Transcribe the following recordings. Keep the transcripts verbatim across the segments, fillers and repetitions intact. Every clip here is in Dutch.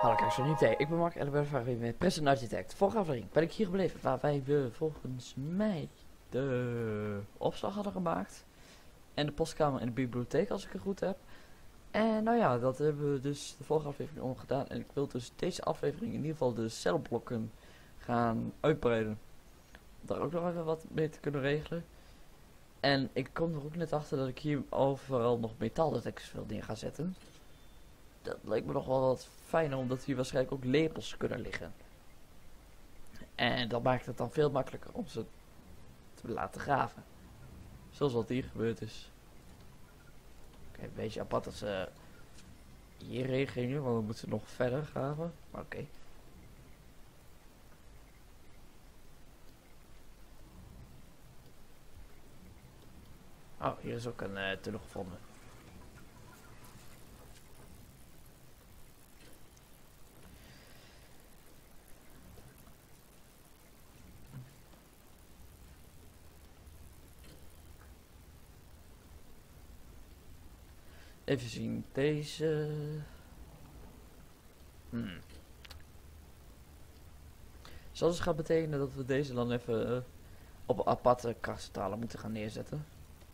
Hallo kijkers van Nite, ik ben Mark en ik ben vandaag weer met Present Architect. Vorige aflevering ben ik hier gebleven waar wij we volgens mij de opslag hadden gemaakt. En de postkamer en de bibliotheek als ik het goed heb. En nou ja, dat hebben we dus de vorige aflevering al gedaan. En ik wil dus deze aflevering in ieder geval de celblokken gaan uitbreiden. Om daar ook nog even wat mee te kunnen regelen. En ik kom er ook net achter dat ik hier overal nog metaaldetectors wil neer gaan zetten. Dat lijkt me nog wel wat fijner, omdat hier waarschijnlijk ook lepels kunnen liggen. En dat maakt het dan veel makkelijker om ze te laten graven. Zoals wat hier gebeurd is. Oké, okay, een beetje apart dat ze hierheen gingen, want we moeten nog verder graven. Maar oké. Okay. Oh, hier is ook een uh, tunnel gevonden. Even zien, deze... Hmm. Zal dus gaan betekenen dat we deze dan even uh, op een aparte krachtcentrale moeten gaan neerzetten.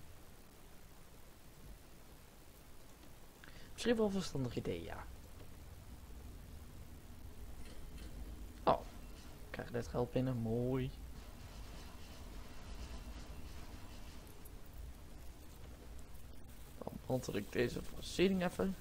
Misschien wel een verstandig idee, ja. Oh, ik krijg net geld binnen, mooi. Dan monter ik deze voorziening even.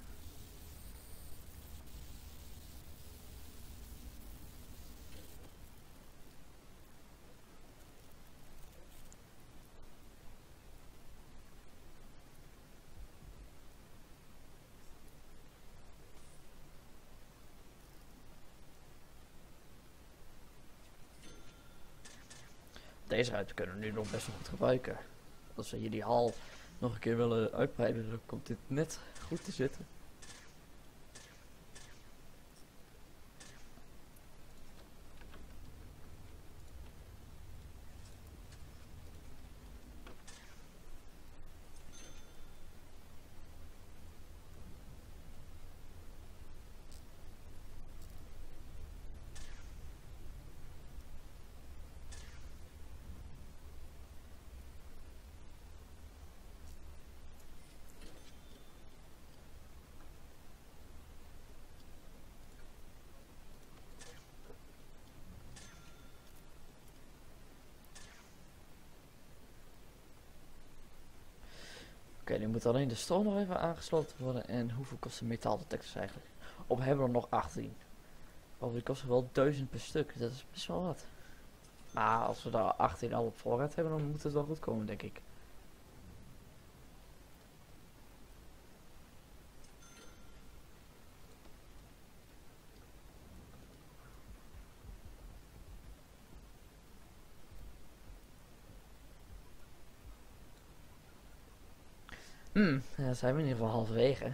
Deze ruimte kunnen we nu nog best wel goed gebruiken. Als we hier die hal nog een keer willen uitbreiden, dan komt dit net goed te zitten. Oké, okay, nu moet alleen de stroom nog even aangesloten worden. En hoeveel kost de metaaldetectors eigenlijk? Of hebben we er nog achttien? Oh, die kosten wel duizend per stuk. Dat is best wel wat. Maar als we daar achttien al op voorraad hebben, dan moet het wel goed komen, denk ik. Hmm, ja, zijn we in ieder geval halverwege.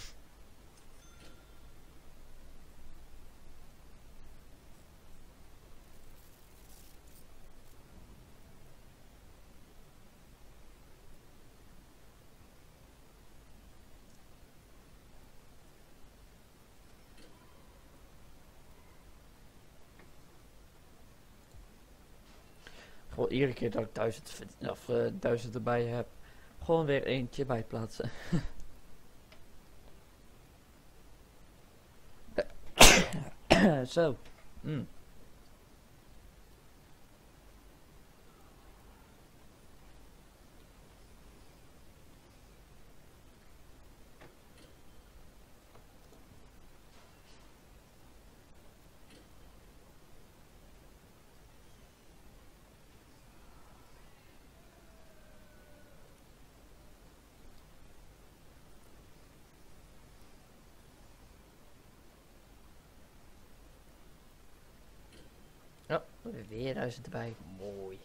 Gewoon iedere keer dat ik duizend, of, uh, duizend erbij heb, gewoon weer eentje bijplaatsen. Zo. Mm. Ja, weer duizend erbij. Mooi.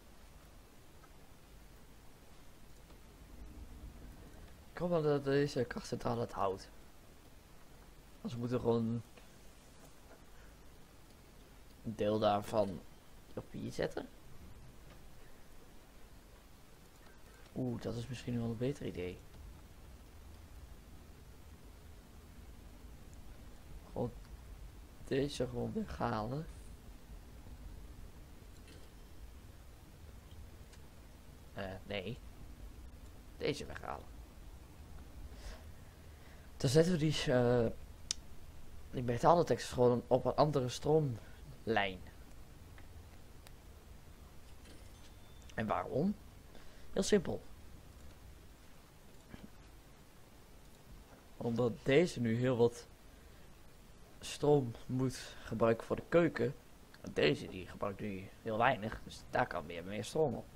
Ik hoop wel dat deze krachtcentrale het houdt. Als we moeten gewoon een deel daarvan op hier zetten. Oeh, dat is misschien wel een beter idee. Gewoon deze gewoon weghalen. Uh, nee. Deze weghalen. Dan zetten we die, uh, die metaaldetektor gewoon op een andere stroomlijn. En waarom? Heel simpel. Omdat deze nu heel wat stroom moet gebruiken voor de keuken. En deze die gebruikt nu heel weinig. Dus daar kan weer meer stroom op.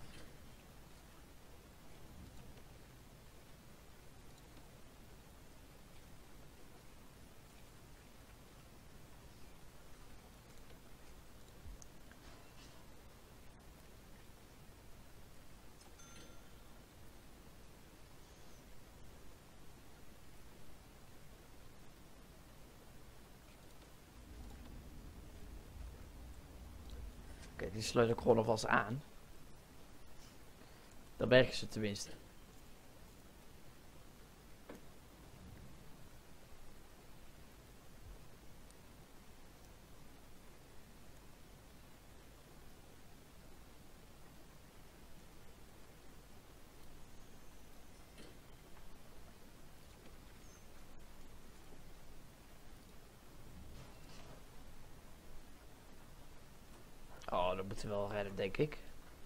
Oké, die sluit ik gewoon alvast aan. Dan werken ze tenminste. Oh, dat moeten we wel redden, denk ik.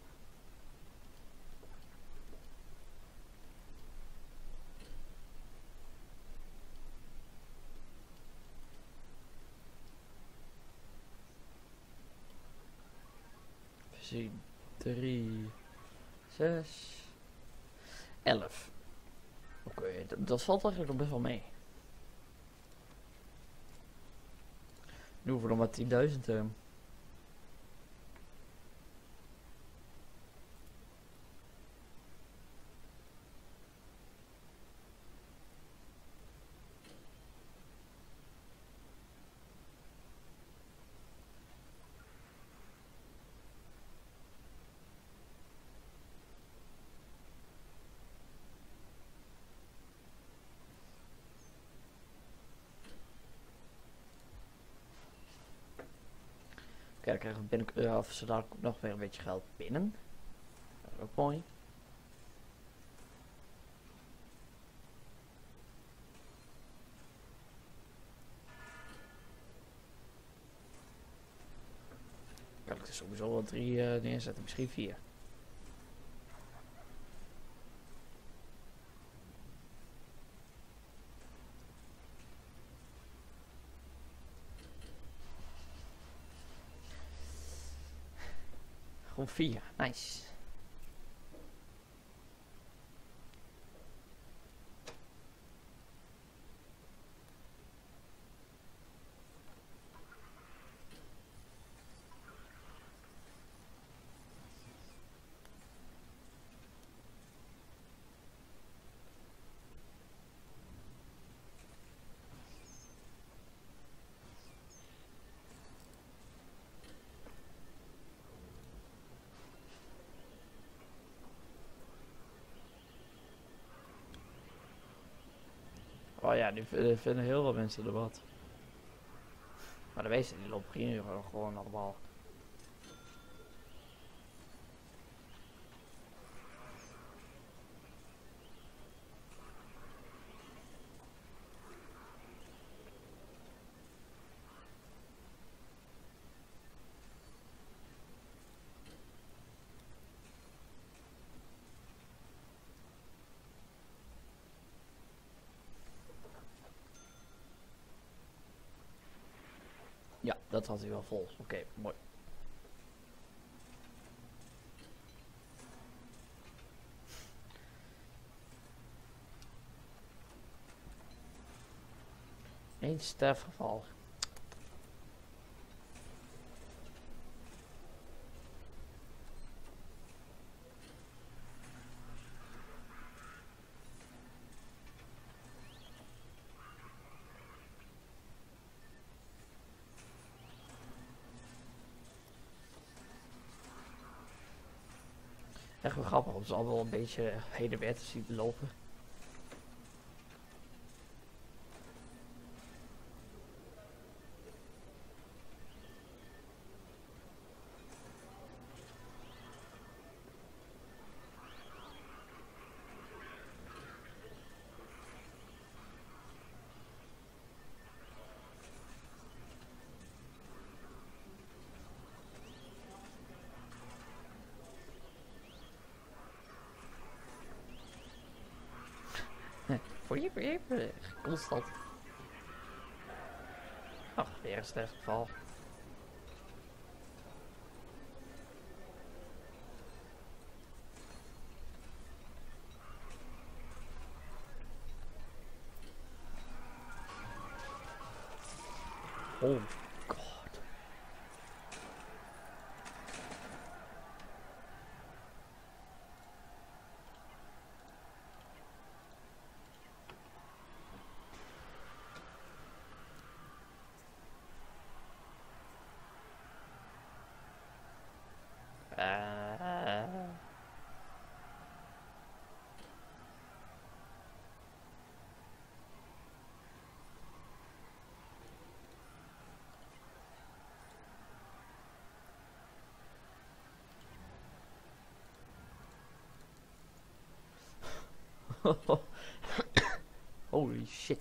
Zien. drie, zes, elf. Oké, okay, dat valt eigenlijk nog best wel mee. Nu hoeven we nog maar tienduizend. Uh. Ja, dan krijgen we binnen, uh, of ze daar nog weer een beetje geld binnen. Dat is ook mooi. Kan ik er sowieso wel drie uh, neerzetten, misschien vier. Gewoon vier, nice. Oh ja, nu vinden heel veel mensen er wat. Maar de meeste die lopen hier gewoon allemaal. Ja, dat had hij wel vol. Oké, okay, mooi. Eén sterfgeval. Echt wel grappig om ze al wel een beetje heen en weer te zien lopen. Voor je, je, je, constant. Ach, weer een slecht geval. Oh god. Uh... Holy shit.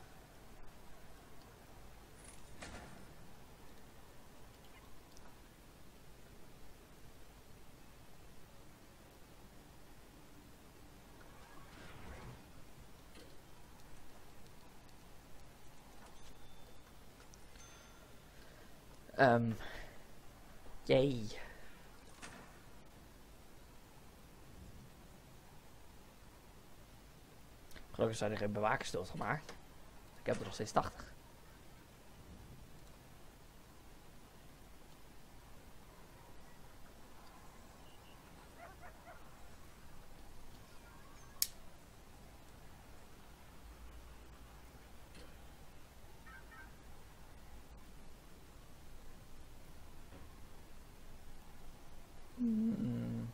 Um, jee. Gelukkig zijn er geen bewakers doodgemaakt. Ik heb er nog steeds tachtig. Hmm.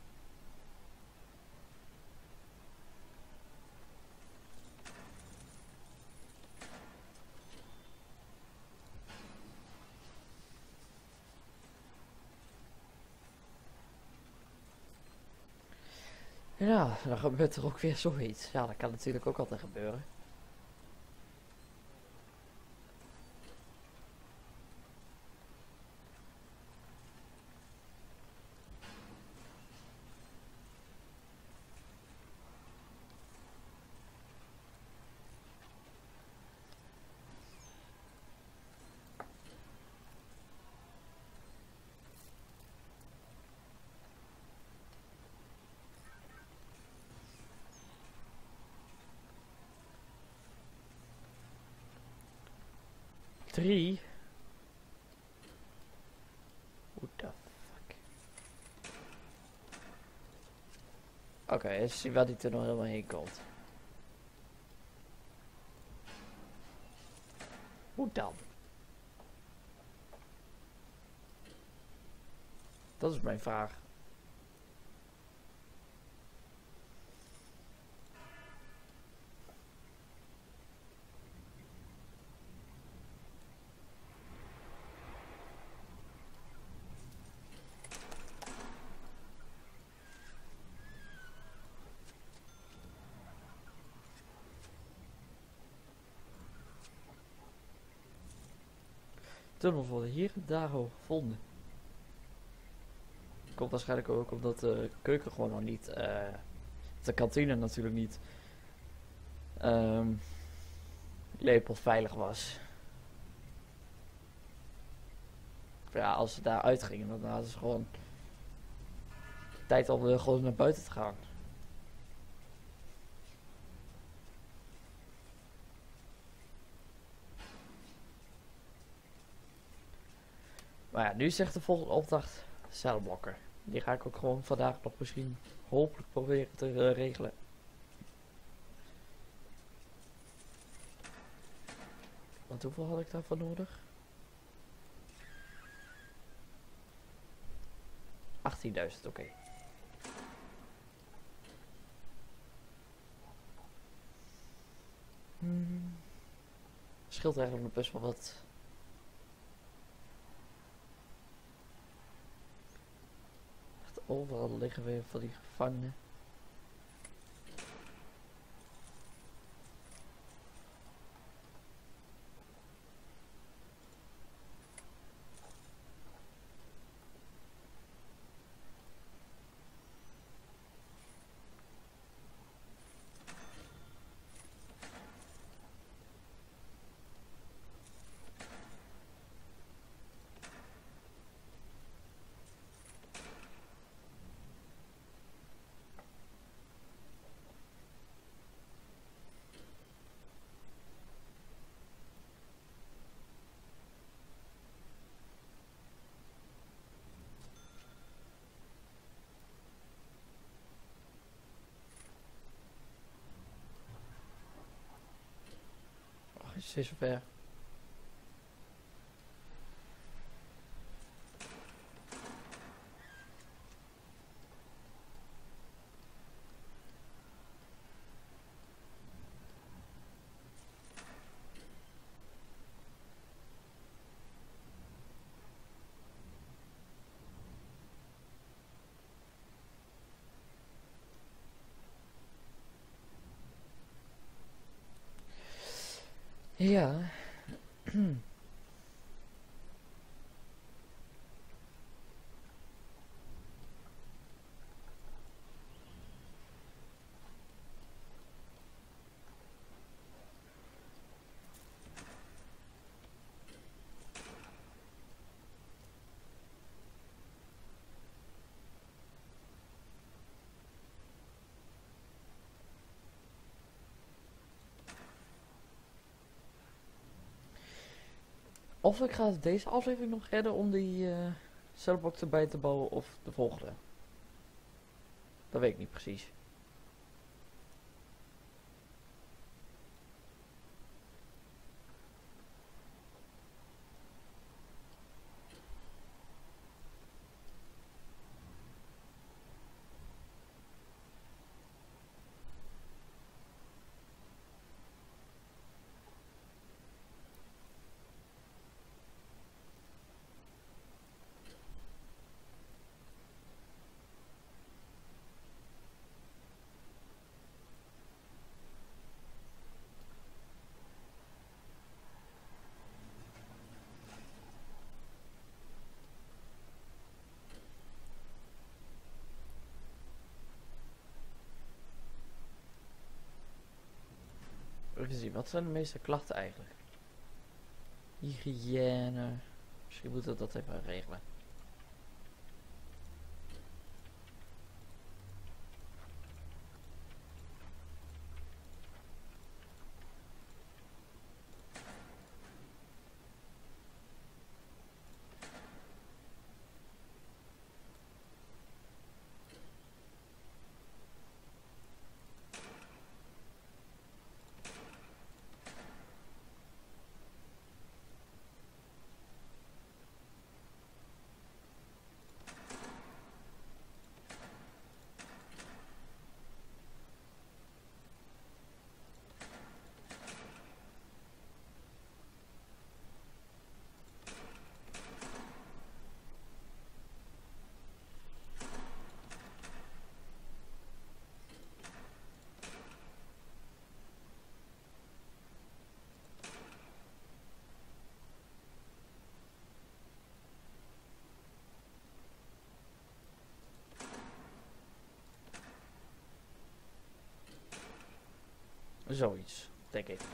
Ja, dan gebeurt er ook weer zoiets. Ja, dat kan natuurlijk ook altijd gebeuren. Drie? What the fuck? Oké, okay, eens zien waar die er nog helemaal heen komt. Hoe dan? Dat is mijn vraag. Tunnel worden hier en daar gevonden. Komt waarschijnlijk ook omdat de keuken gewoon nog niet, uh, de kantine natuurlijk niet, um, lepelveilig was. Ja, als ze daar uitgingen, dan hadden ze gewoon tijd om uh, gewoon naar buiten te gaan. Maar ja, nu zegt de volgende opdracht celblokken. Die ga ik ook gewoon vandaag nog misschien hopelijk proberen te uh, regelen. Want hoeveel had ik daarvoor nodig? achttienduizend, oké. Okay. Hmm. Scheelt eigenlijk nog best wel wat. Overal liggen weer van die gevangenen. is het weer zover. Ja. Of ik ga deze aflevering nog redden om die uh, cellblok erbij te bouwen of de volgende. Dat weet ik niet precies. Even zien, wat zijn de meeste klachten eigenlijk? Hygiëne. Misschien moeten we dat even regelen. Zoiets, denk ik.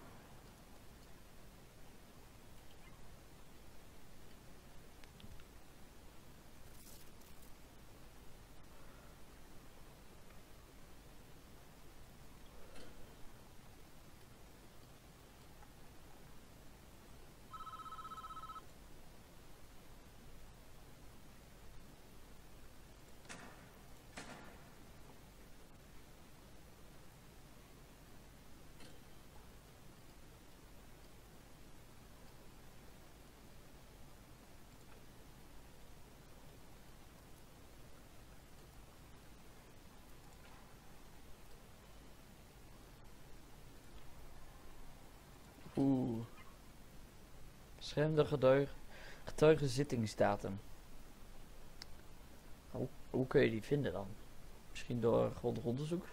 Oeh. Beschermde getuige, getuige zittingsdatum. Hoe, hoe kun je die vinden dan? Misschien door grondig onderzoek?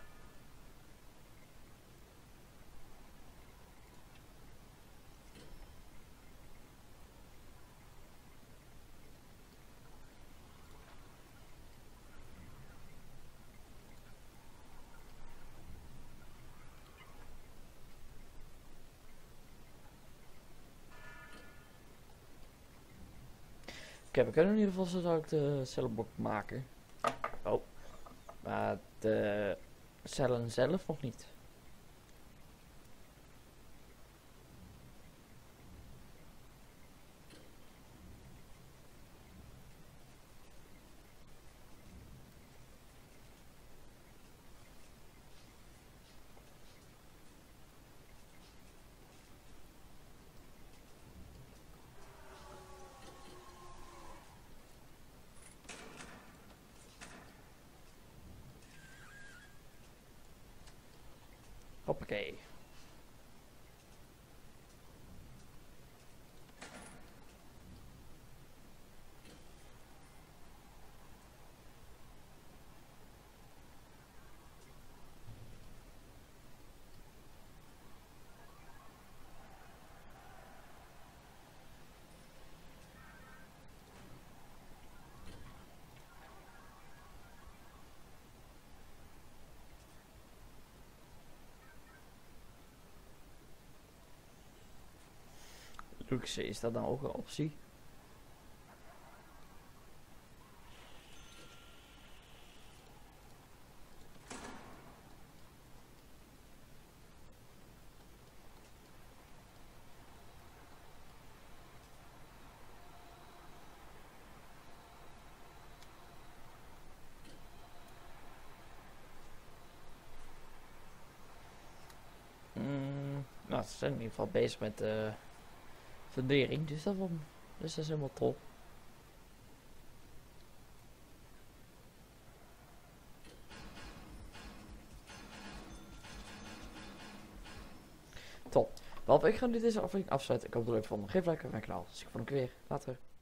Oké, we kunnen in ieder geval zo ook de cellenblok maken. Oh. Maar de cellen zelf nog niet. Hoppakee. Luxe, is dat nou ook een optie? Mm, nou, ze zijn in ieder geval bezig met de fundering, dus dat, wel, dus dat is helemaal top. Top. Behalve ik ga nu deze aflevering afsluiten. Ik hoop dat het leuk vond. Geef like op mijn kanaal. Zie ik van een keer weer. Later.